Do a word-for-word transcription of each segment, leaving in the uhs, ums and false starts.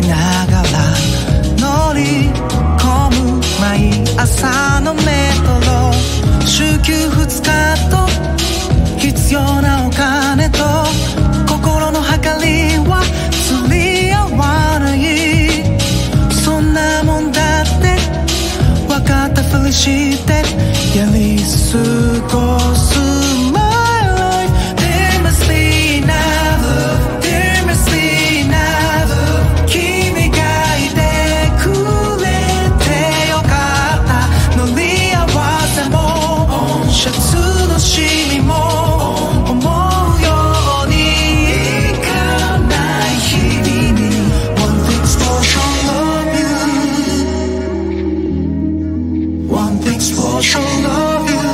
ながら乗り込む毎朝のメトロ、週休二日と必要なお金と心の計りは釣り合わない、そんなもんだって分かったふりしてやり過ごす My life。 There must be another, there must be another、 君がいてくれてよかった、乗り合わせもシャツのシミも思うようにいかない日々に One thing's for sure love you、 One thing's for sure love you。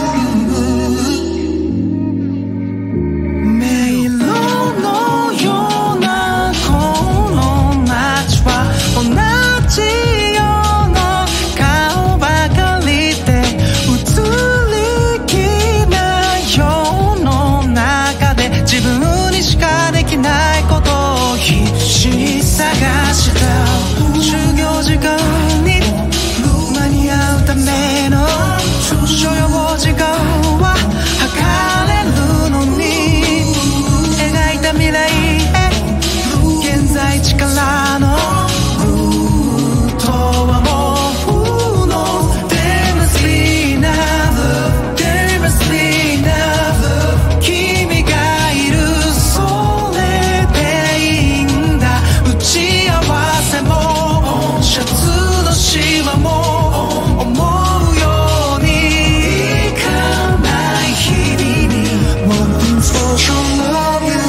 迷路のようなこの街は同じような顔ばかりで映りきな世の中で自分にしかできないことを必死に探した就業時間に間に合うための所要時間は測れるのに、描いた未来へ現在地からのルートはもう不能。 There must be another, there must be another、 君がいるそれでいいんだ、打ち合わせもシャツのシワも思うようにいかない日々に One thing's for sure love you、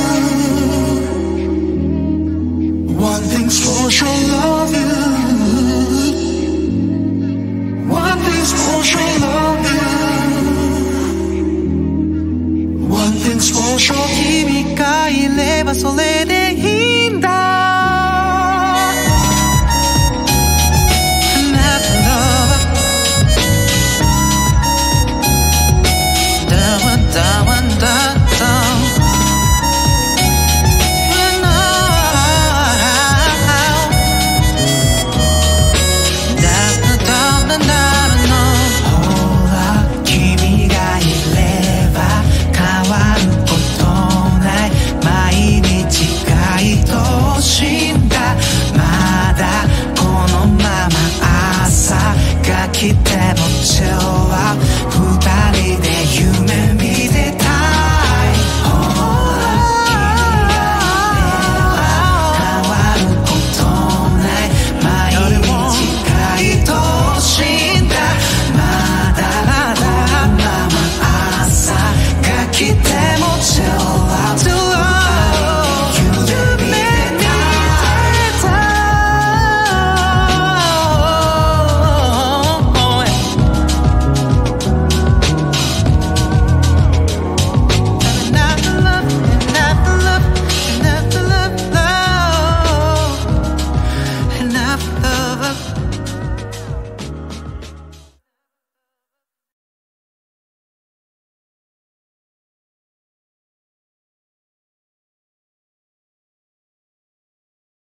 One thing's for sure love you、 One thing's for sure love you、 One thing's for sure 君がいればそれ